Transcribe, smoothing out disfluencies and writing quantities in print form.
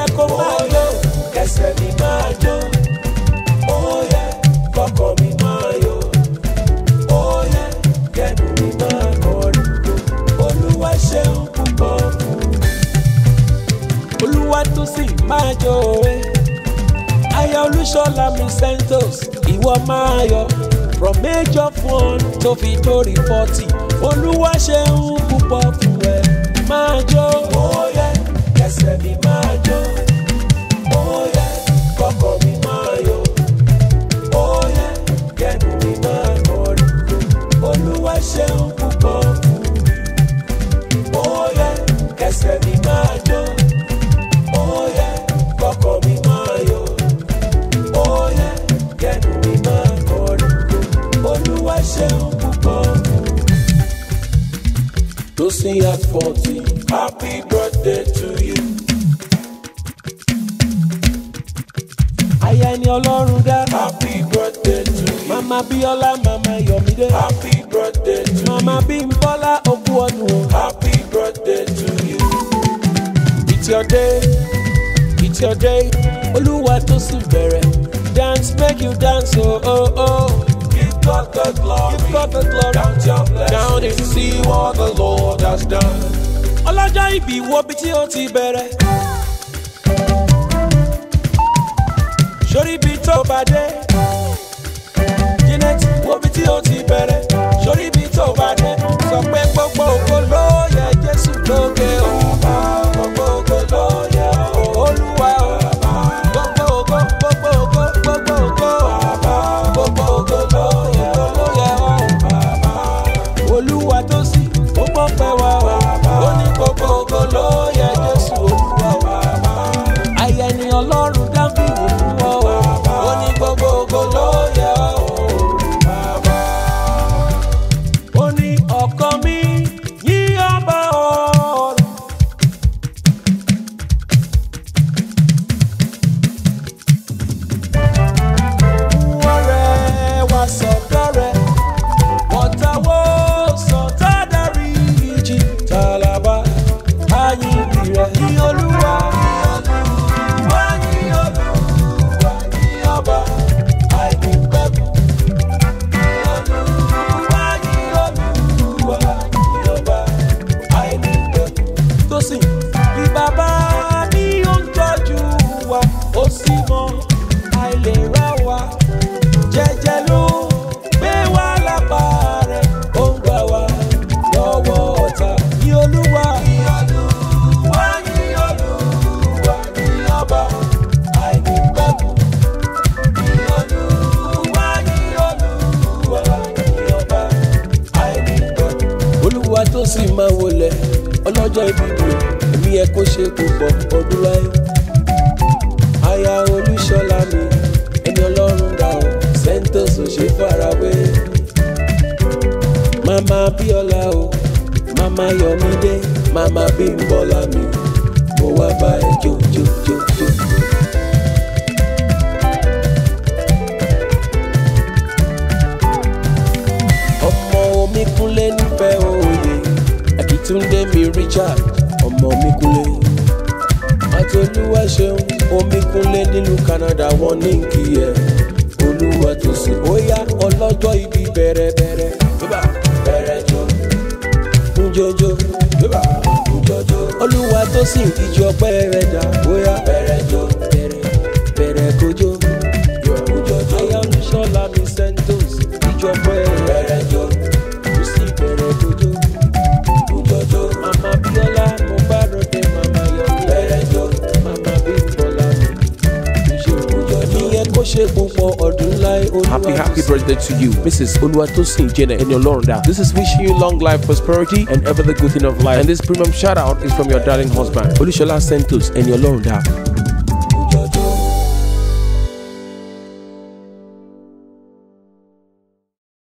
yẹ kó máa jó, kẹsẹ̀ mi máa jó. Ó yẹ kọ́kọ́ mi máa yọ̀. Ó yẹ kẹ́nu mi máa kọrin. Olúwa ṣeun púpọ̀ fún mi. Olúwa tún sì máa jó e. Aya Olúṣọlá mi Santos, ìwọ máa yọ̀. From age of 1 tó fi dórí 40. Olúwa ṣeun púpọ̀ fún ẹ. Máa jó. Ó yẹ kẹsẹ̀ mi máa jó. Ó yẹ kọ́kọ́ mi máa yọ̀. Ó yẹ kẹ́nu mi máa kọrin. Olúwa ṣeun púpọ̀ fún mi. Ó yẹ kẹsẹ̀ mi máa jó. Ó yẹ kọ́kọ́ mi máa yọ̀. Ó yẹ kẹ́nu mi máa kọrin. Olúwa ṣeun púpọ̀ fún mi. Tosin at 40, happy birthday to you. Aya Eniolorunda, happy birthday to you. Mama Biola, Mama Yomide, happy birthday to you. Mama Bimbola Okuonu, happy birthday to you. It's your day, it's your day. Olúwa tó sì bẹ̀rẹ̀, dance make you dance, oh oh oh. Give God the glory, give God the glory. Count your blessings, count it, see what the Lord has done. Ọlọ́jọ́ ìbí wo bí tí ó ti bẹ̀rẹ̀. Sórí bí tó bá dé. Janet wo bí tí ó ti bẹ̀rẹ̀. Sórí bí tó bá dé. Sọ pé gbogbo ògo ló yẹ Jésù lókè o. Gbogbo ògo ló yẹ Olúwa o. Gbogbo ògo, gbogbo ògo, gbogbo ògo. Gbogbo ògo ló yẹ o. Olúwa tó sì ó mọ̀ pé wá o. Ó ní gbogbo ògo ló yẹ Jésù Olúwa o. Aya Eniolorunda bí wò fún ọ o. Ó ní gbogbo ògo ló yẹ o. Ó ní ọkọ mi yí ọba ọ̀run. Wọ́rẹ́ wá sọ̀dọ̀ rẹ̀. Wọ́tawó sọ̀tá darí ìjì. Tàlàbà ayíǹde rẹ̀ ní Olúwa. Ní Olúwa ní ọba àìnípẹ̀kun. Ní Olúwa ní ọba àìnípẹ̀kun. Tosin bí bàbá mi ó ń tọ́jú wa, ó sì mọ àìlera wa. Jẹ́jẹ́ ló gbé wa lápá rẹ̀, ó ń gbà wá lọ́wọ́ ọ̀tá. Ní Olúwa ní Olúwa ní ọba àìnípẹ̀kun. Ní Olúwa ní ọba àìnípẹ̀kun. Olúwa tó sì máa wọlé ọlọ́jọ́ ìbíbò, èmi ẹ kó ṣe púpọ̀ ọdún láyé. Aya Olúṣọlá mi Eniolorunda o, Santos ò ṣe farawé. Mama Biola o, Mama Yomide, Mama Bimbola mi, mo wá bá ẹ jó jó jó jó. Ọmọ omi kúnlé nífẹ̀ẹ́ òye, Akíntúndé mi Richard, ọmọ mi kúnlé. Àtolúwa ṣeun, omi kúnlé nílùú Canada, wọ́n ní kí ẹ. Olúwa tó sì bóyá ọlọ́jọ́ ibi bẹ̀rẹ̀ bẹ̀rẹ̀. Bẹ̀rẹ̀ jó, njojo, njojo. Olúwa tó sì ìjọ ọpẹ́ rẹ̀ dà bóyá. Bẹ̀rẹ̀ jó, bẹ̀rẹ̀ kojo. Aya Olúṣọlá mi Santos, ìjọ ọpẹ́ bẹ̀rẹ̀ jó. Kò sí bẹ̀rẹ̀ kojo. Mama Biola mo bá ròde, Mama Yomi. Bẹ̀rẹ̀ jó, Mama Bimbola mi. Ìyẹn kó ṣe púpọ̀ ọdún láì Olúwa. Happy birthday to you, Mrs. Tosin Eniolorunda. This is wishing you long life, prosperity, and ever the good thing of life. And this premium shout out is from your darling husband, Olúṣọlá Santos Eniolorunda.